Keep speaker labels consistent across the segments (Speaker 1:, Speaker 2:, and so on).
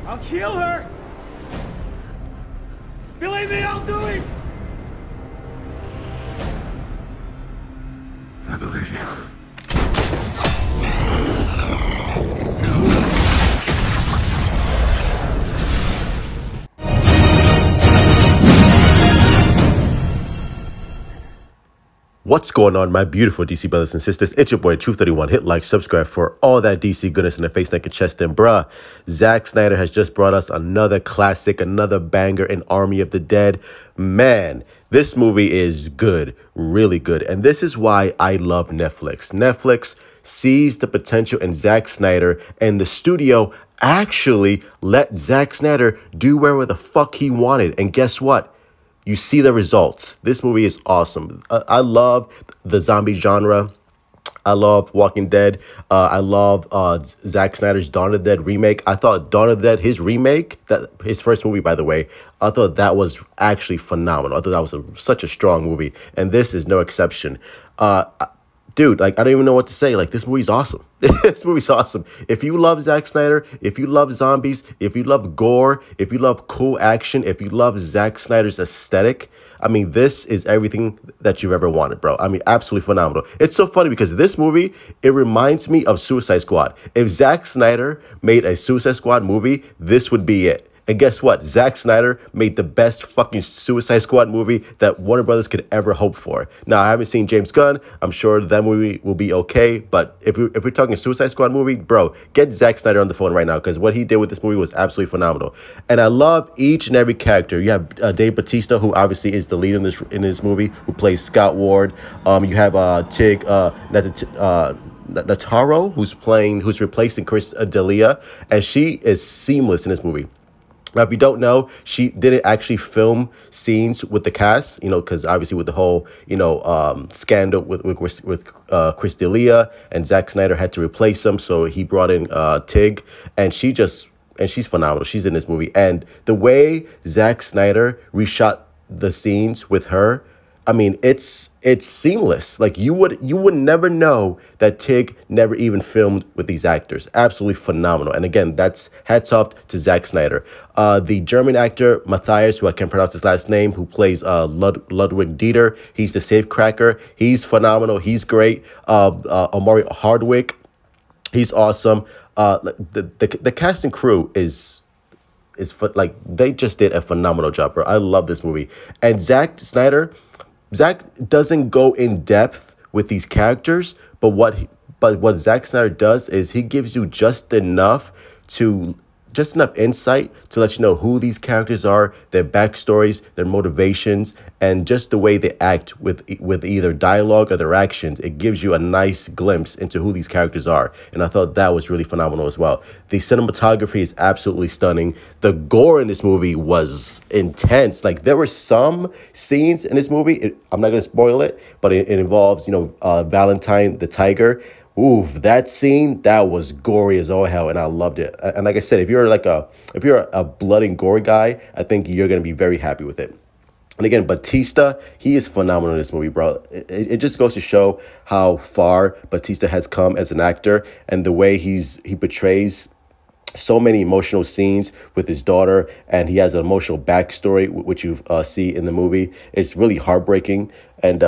Speaker 1: I'll kill her! Believe me, I'll do it!
Speaker 2: I believe you.
Speaker 3: What's going on, my beautiful DC brothers and sisters? It's your boy, Truth31. Hit like, subscribe for all that DC goodness in the face, neck, and chest. And bruh, Zack Snyder has just brought us another classic, another banger in Army of the Dead. Man, this movie is good, really good. And this is why I love Netflix. Netflix sees the potential in Zack Snyder, and the studio actually let Zack Snyder do whatever the fuck he wanted. And guess what? You see the results. This movie is awesome. I love the zombie genre. I love Walking Dead. I love Zack Snyder's Dawn of the Dead remake. I thought Dawn of the Dead, his remake, his first movie, by the way, I thought that was actually phenomenal. I thought that was such a strong movie. And this is no exception. Dude, like, I don't even know what to say. Like, this movie's awesome. This movie's awesome. If you love Zack Snyder, if you love zombies, if you love gore, if you love cool action, if you love Zack Snyder's aesthetic, I mean, this is everything that you've ever wanted, bro. I mean, absolutely phenomenal. It's so funny because this movie, it reminds me of Suicide Squad. If Zack Snyder made a Suicide Squad movie, this would be it. And guess what? Zack Snyder made the best fucking Suicide Squad movie that Warner Brothers could ever hope for. Now, I haven't seen James Gunn. I'm sure that movie will be okay. But if we're talking Suicide Squad movie, bro, get Zack Snyder on the phone right now, because what he did with this movie was absolutely phenomenal. And I love each and every character. You have Dave Bautista, who obviously is the lead in this movie, who plays Scott Ward. You have Tig Notaro, who's replacing Chris D'Elia, and she is seamless in this movie. Now, if you don't know, she didn't actually film scenes with the cast, you know, because obviously with the whole, scandal with Chris D'Elia, and Zack Snyder had to replace him, so he brought in Tig, and she's phenomenal. She's in this movie, and the way Zack Snyder reshot the scenes with her, I mean, it's seamless. Like, you would never know that Tig never even filmed with these actors. Absolutely phenomenal. And again, that's hats off to Zack Snyder. The German actor Matthias, who I can't pronounce his last name, who plays Ludwig Dieter, he's the safecracker. He's phenomenal. He's great. Omari Hardwick, he's awesome. The cast and crew is like, they just did a phenomenal job, bro. I love this movie. And Zack doesn't go in depth with these characters, but what Zack Snyder does is he gives you just enough insight to let you know who these characters are, their backstories, their motivations, and just the way they act with either dialogue or their actions. It gives you a nice glimpse into who these characters are. And I thought that was really phenomenal as well. The cinematography is absolutely stunning. The gore in this movie was intense. Like, there were some scenes in this movie, I'm not going to spoil it, but it involves, Valentine the tiger. Ooh, that scene, that was gory as all hell, and I loved it. And like I said, if you're a blood and gore guy, I think you're gonna be very happy with it. And again, Bautista, he is phenomenal in this movie, bro. It just goes to show how far Bautista has come as an actor, and the way he portrays so many emotional scenes with his daughter, and he has an emotional backstory, which you see in the movie. It's really heartbreaking, and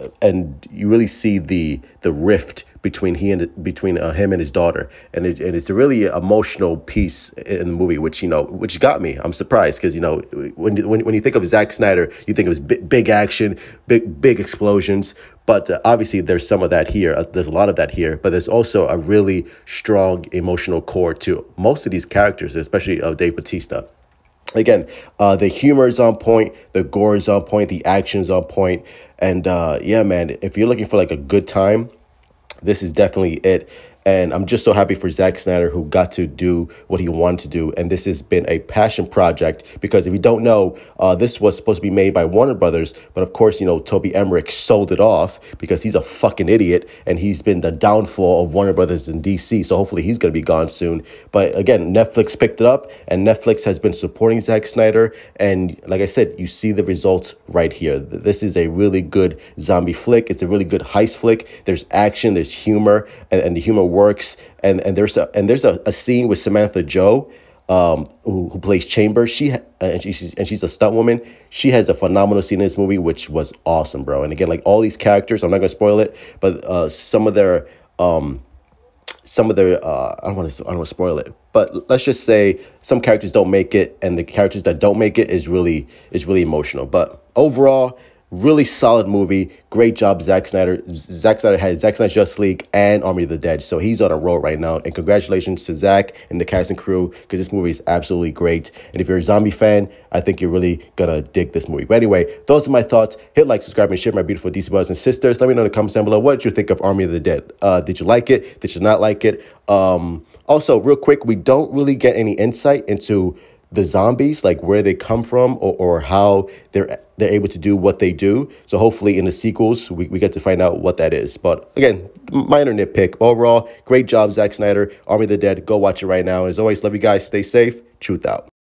Speaker 3: you really see the rift between him and his daughter, and it's a really emotional piece in the movie, which got me. I'm surprised because when you think of Zack Snyder, you think of his big action, big explosions. But obviously, there's some of that here. There's a lot of that here. But there's also a really strong emotional core to most of these characters, especially Dave Bautista. Again, the humor is on point. The gore is on point. The action is on point. And yeah, man, if you're looking for like a good time, this is definitely it. And I'm just so happy for Zack Snyder, who got to do what he wanted to do. And this has been a passion project, because if you don't know, this was supposed to be made by Warner Brothers. But of course, Toby Emmerich sold it off because he's a fucking idiot. And he's been the downfall of Warner Brothers in DC. So hopefully he's going to be gone soon. But again, Netflix picked it up, and Netflix has been supporting Zack Snyder. And like I said, you see the results right here. This is a really good zombie flick. It's a really good heist flick. There's action, there's humor, and the humor works. And there's a scene with Samantha Joe who plays Chamber. And she's a stunt woman. She has a phenomenal scene in this movie, which was awesome, bro. And again, like all these characters, I'm not gonna spoil it, but I don't want to spoil it, but let's just say some characters don't make it, and the characters that don't make it is really emotional. But overall, really solid movie. Great job, Zack Snyder. Zack Snyder had Zack Snyder's Justice League and Army of the Dead, so he's on a roll right now. And congratulations to Zack and the cast and crew, because this movie is absolutely great. And if you're a zombie fan, I think you're really gonna dig this movie. But anyway, those are my thoughts. Hit like, subscribe, and share, my beautiful DC brothers and sisters. Let me know in the comments down below, what did you think of Army of the Dead? Did you like it? Did you not like it? Also, real quick, we don't really get any insight into the zombies, like where they come from, or how they're able to do what they do. So hopefully in the sequels, we get to find out what that is. But again, minor nitpick. Overall, great job, Zack Snyder. Army of the Dead. Go watch it right now. As always, love you guys. Stay safe. Truth out.